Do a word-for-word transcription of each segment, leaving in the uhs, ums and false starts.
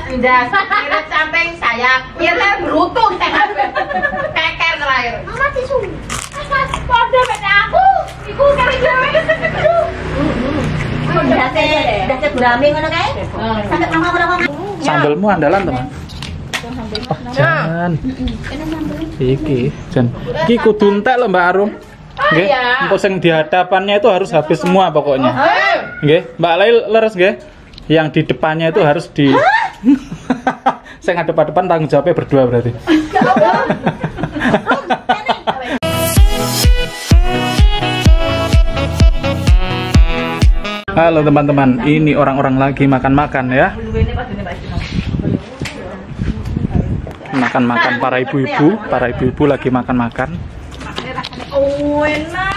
ndas, irit samping sayap, irit beruntung tekan keker terakhir. Mama tisu. Mas, podo mek aku. Iku karo dhewe wis kedu. Dase, dase gurame ngono kae. Sampai mama-mama. Sambelmu andalan, teman. Oh, jangan. Iki, jan. Iki kudu entek lho Mbak Arum. Nggih, engko sing di hadapannya itu harus habis semua pokoknya. Nggih, Mbak Lail leres nggih. Yang di depannya itu harus di saya ngadep-depan tanggung jawabnya berdua berarti. Halo teman-teman, ini orang-orang lagi makan-makan ya. Makan-makan para ibu-ibu, para ibu-ibu lagi makan-makan. Oh, enak.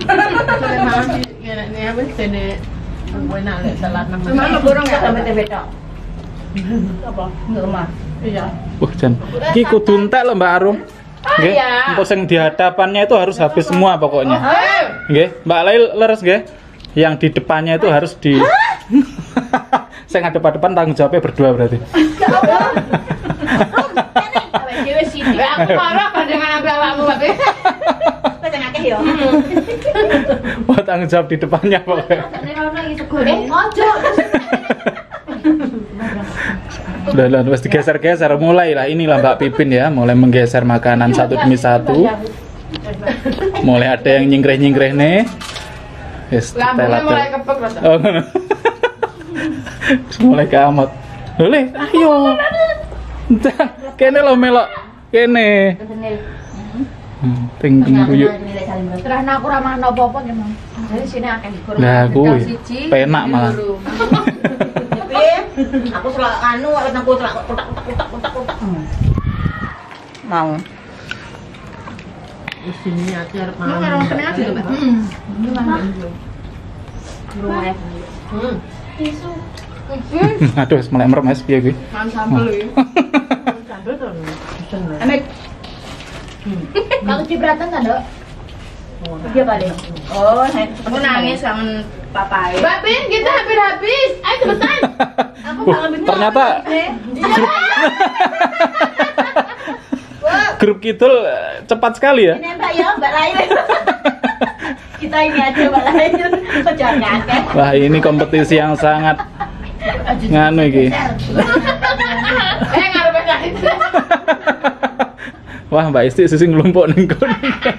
Ini apa sih ini? Enak lek telat nang. Cuma borong gak sampe tempe tok. Apa? Enggak mah. Iya. Wah, jan. Iki kudu entek lho Mbak Arum. Nggih, engko sing di hadapannya itu harus habis semua pokoknya. Nggih, Mbak Lail leres nggih. Yang di depannya itu harus di saya ngadep-depan tanggung jawabnya berdua berarti. Aku marah dengan ambil awakmu babe. Yo. Wah, tanggung jawab di depannya pokoknya. Eh, ojo. Udah lah, harus digeser-geser. Mulai lah, inilah Mbak Pipin ya, mulai menggeser makanan satu demi satu. Mulai ada yang nyingkreh-nyingkreh nih. Yes, lambungnya mulai kepek loh. Oh, mulai keamot. Boleh, ayo. Entah, kene lo melok, kene. Hmm, ting ting guyu. Terus aku ora mangan apa-apa ki, Mang. Dari sini akeh kurang. Lah kuwi penak malah. Tapi aku selak anu arep nang kotak kotak kotak kotak kotak. Mau. Di sini aja arep mangan. Mang orang seneng aja lho, Mbak. Hmm. Hmm. Tisu. Aduh, wis mulai merem Mas piye kuwi. Mangan sambel iki. Sambel to. Amek. Kalau cipratan kan, Dok? Dia balik. Oh, aku nangis kangen papai. Mbak Pin, kita hampir habis. Ayo cepetan. Aku kangen bener. Ternyata grup, grup Kidul cepat sekali ya. Ini Mbak ya, Mbak Lain. Kita ini aja Mbak Lain. Jangan ngakak. Wah, ini kompetisi yang sangat nganu iki. Eh, ngarepe sakit. Wah, Mbak Isti sisi ngelumpuk ning kono.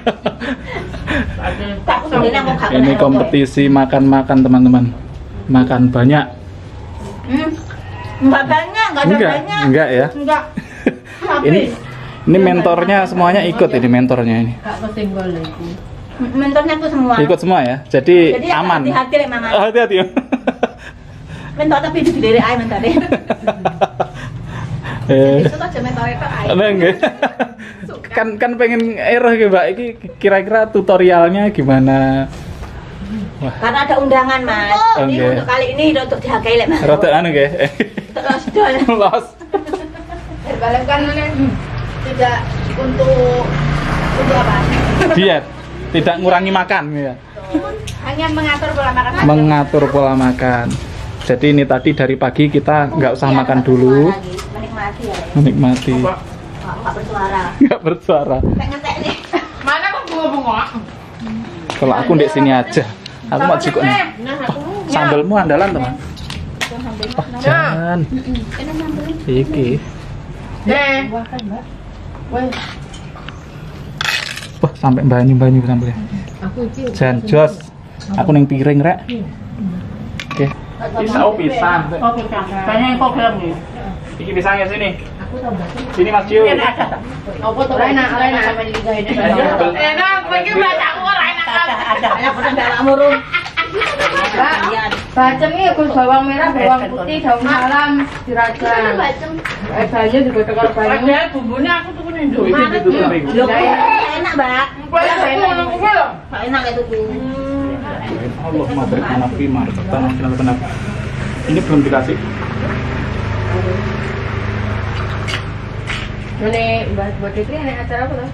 Ini kompetisi makan-makan teman-teman. Makan banyak. Hmm. Enggak banyak, enggak ada Enggak, banyak. enggak ya. Enggak. Ini ini mentornya semuanya ikut ini mentornya ini. Gak kesenggol lagi. Mentornya tuh semua. Ikut semua ya. Jadi, Jadi aman. hati-hati lek Mama. Oh, hati-hati. Mentor tapi di diri ae mentore. Eh. Itu aja mentore kok ae. Ada enggak? Kan kan pengen error gitu Mbak. Ini kira-kira tutorialnya gimana? Wah. Karena ada undangan, Mas. Oh, Ini okay. untuk kali ini untuk dihargai lek Mas. Rada anu nggih. Untuk los dol. Los. Balikan tidak untuk untuk apa? Diet. Tidak ngurangi makan ya. Hanya mengatur pola makan. Mengatur pola makan. Jadi ini tadi dari pagi kita nggak usah makan dulu. Menikmati ya. Menikmati. Enggak bersuara. Nggak bersuara. Kayak ngetek nih. Mana kok bunga-bunga? Kalau aku di sini aja. Aku mau cukup nih. Sambelmu andalan teman. Oh, jangan. Iki. Nih. Wah, sampai banyu-banyu sambelnya. Aku iki. Jan jos. Aku ning piring rek. Oke. Pisau pisang. Oh, pisang. Banyak yang kok film nih. Iki pisangnya sini. Sini Mas Cio. Apa tuh? Enak, enak sampai digawe. Enak, kowe iki bacaku ora enak. Ada. Ada pernah ndak murung. Mbak, bacem iki kul bawang merah, bawang putih, daun salam, dirajang. Eh, banyu juga tekor banyu. Ada bumbune aku tuku ning Indomaret. Lho, enak, Mbak. Kowe enak kuwi lho. Enak ya tuku. Allah mabarkan nabi martabtan benar-benar. Ini belum dikasih. Ini Mbak Bodekri ini acara apa tuh?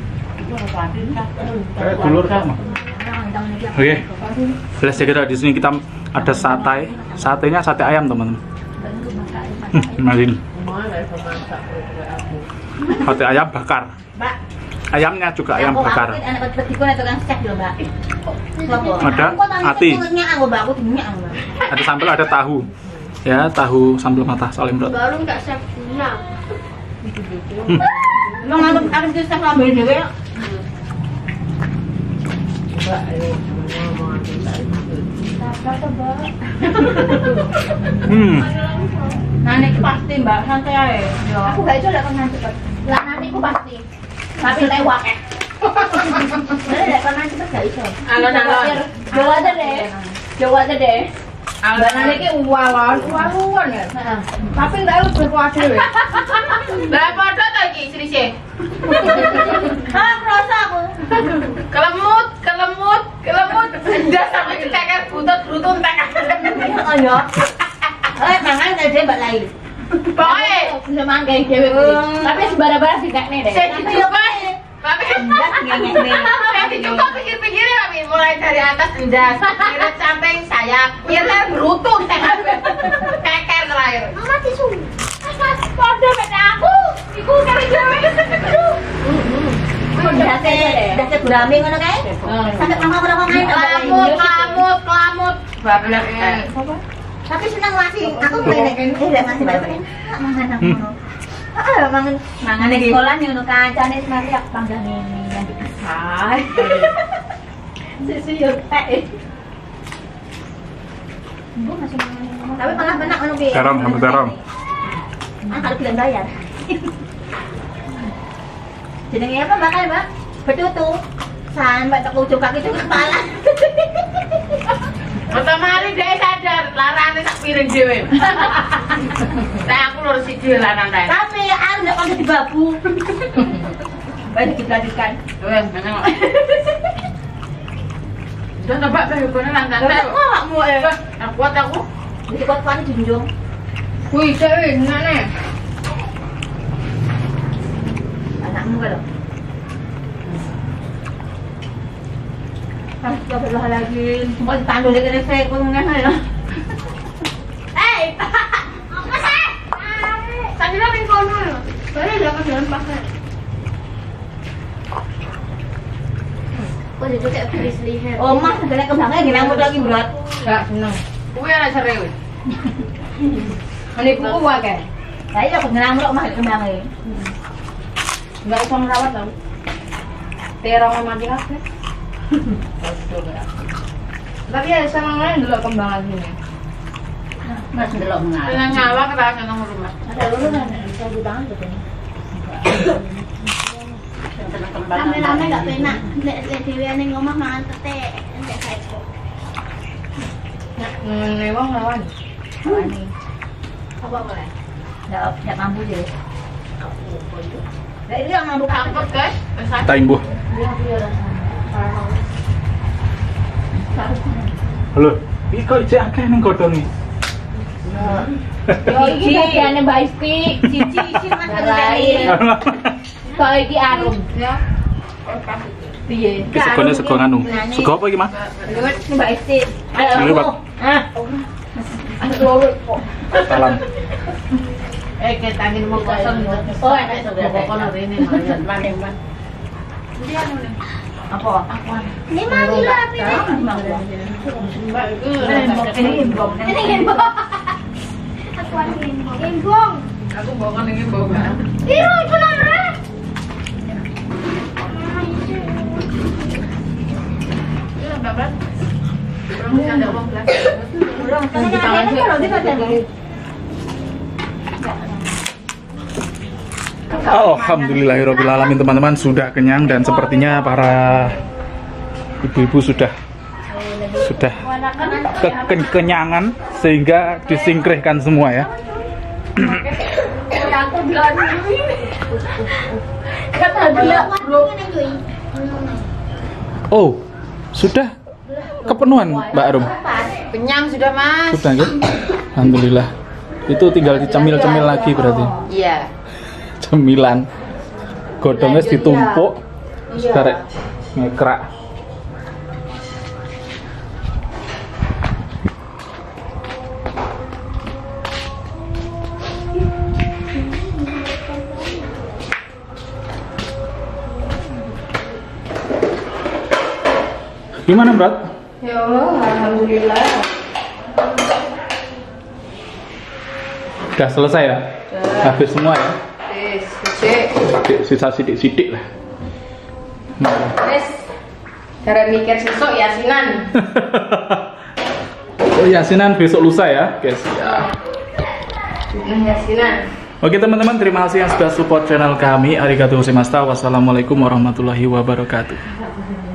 Kayak dulur sama. Oke. Belas ya kita di sini kita ada sate. Satenya sate ayam teman-teman. Hmm, Sate ayam bakar. Mbak. Ayamnya juga ayam bakar. Anak kecilku nek tukang chef lho, Mbak. Ada ati. Ada sambal, ada tahu. Ya, tahu sambal mata Salim Rot. Baru nggak chefnya. Emang aku aku itu chef ngambil dhewe. Hmm. Nah, ini pasti Mbak, santai aja. Aku gak iso lek kon cepet. Lah nanti aku pasti. Tapi lewat. Lek kon cepet gak iso. Alon-alon. Jawa aja deh. Jawa aja deh. Mbak Nani ini uwalan, uwalan ya. Tapi nggak harus berkuasa ya. Lah pada lagi istri Ah, merasa aku. kelemut, kelemut, kelemut. Udah sampai ditekan butut, butut tekan. Oh ya. Eh, mangan aja Mbak lain. Pokoknya Bisa mangan kayak dewe kuwi. Tapi sebara-bara dikakne deh. saya dicoba. Tapi Enggak ngengek nih. saya dicoba pikir-pikirin Mami, mulai dari atas endas, irit samping sayap, irit beruntung tekan. Keker terakhir. Mama tisu. Pada mek aku. Iku karo dewe kesekedru. Dase, dase gurame ngono kae. Sampai mama-mama main Kelamut, kelamut, kelamut. Bablas. Tapi senang masih aku ngene kan eh masih balik mangan aku ngono. Heeh, mangan mangan di sekolah nih ngono kancane mari aku panggang ini yang dikesai. Sisi yo tek. Bu masih mangan. Tapi malah benak ngono piye? Terong, sambal terong. Ah, kalau bilang bayar. Jenenge apa Mbak kae, Mbak? Betutu. Sampai tak ujung kaki itu kepala. Otomatis dia sadar, larane tak piring dhewe. Saya aku lurus siji larane. Tapi aku ndak kon di babu. Baik dilanjutkan. Wes, meneng. Sudah nebak bae kono nang santai. Kok awakmu eh? Aku kuat aku. Iki kuat-kuat dijunjung. Wih, cewek, ngene. Anakmu kalau. Astagfirullahaladzim. Cuma ditandul lagi nih saya kok ngene ya. Eh, apa sih? Tadi lah ning kono. Bare lho ke jalan pakai. Kok jadi kayak tulis lihat. Oh, Mas, segala kembangnya gini aku lagi berat. Enggak seneng. Kuwi ana serewe. Ini buku wae. Lah iya kok ngelamur kok Mas kembangnya. Enggak usah merawat tau. Terong mati kabeh. Tapi ya sama lain dulu kembangan sini. Mas ndelok mengarep. Dengan nyawa kita akan nomor rumah. Ada lulu kan bisa di tangan tuh. Rame-rame gak penak. Lek lek dheweane ngomong mangan tete, entek saiko. Ngene wong lawan. Wani. Apa boleh? Nggak nggak mampu deh. Lah ini yang mampu Takut, guys. Tak imbuh. Halo, iki kok ijek akeh ning godhonge. Yo iki bagiane Mbak Isti, siji iki Mas lain. Kok iki arum ya. Piye? Iki segone sego nganu. Sego apa iki, Mas? Ini Mbak Isti. Ini, Pak. Ah. Aduh, kok. Salam. Eh, kita ingin mau kosong. Oh, enak sudah. Pokoknya ini maning man. Dia anu nih. Apa? Ini mah gila api ini. Mbak itu. Ini imbong. Ini gembong. Aku ada gembong. Gembong. Aku bawa ning bawa kan. Biru itu nara. Iya, Mbak Bran. Belum bisa ada uang belas. Belum. Kan kalau di badan. Alhamdulillahirobbilalamin, teman-teman, sudah kenyang dan sepertinya para ibu-ibu sudah sudah kekenyangan sehingga disingkrihkan semua ya. Oh, sudah kepenuhan Mbak Arum? Kenyang sudah, Mas. Sudah ya? Alhamdulillah. Itu tinggal dicemil-cemil lagi berarti. Iya. Cemilan godongnya ditumpuk sekarang ngekrak. Gimana, Bro? Ya Allah, alhamdulillah. Udah selesai ya? Udah. Habis semua ya? Wis, sik. Sisa sidik-sidik lah. Wis. Cara mikir sesuk yasinan. Oh, yasinan besok lusa ya, guys. Ya. Nah, yasinan. Oke teman-teman, terima kasih yang sudah support channel kami. Arigatou gozaimashita. Wassalamualaikum warahmatullahi wabarakatuh.